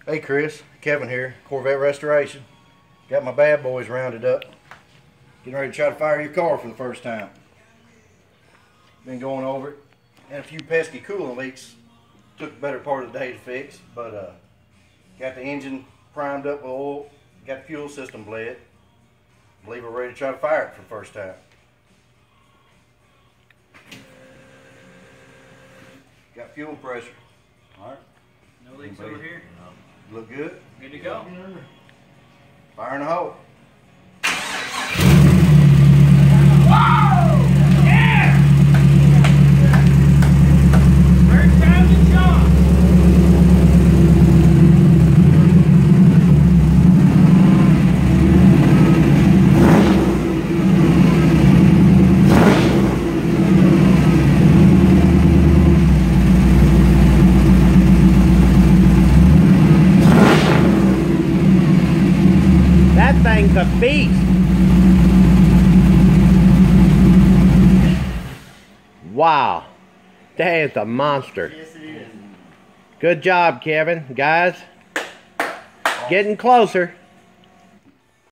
Hey Chris, Kevin here, Corvette Restoration. Got my bad boys rounded up. Getting ready to try to fire your car for the first time. Been going over it. Had a few pesky coolant leaks. Took the better part of the day to fix, but got the engine primed up with oil. Got the fuel system bled. Believe we're ready to try to fire it for the first time. Got fuel pressure. All right. No leaks over here. Look good. Good to go. Fire in the hole. Yeah! First time to jump. That thing's a beast. Wow. That is a monster. Yes, it is. Good job, Kevin. Guys, getting closer.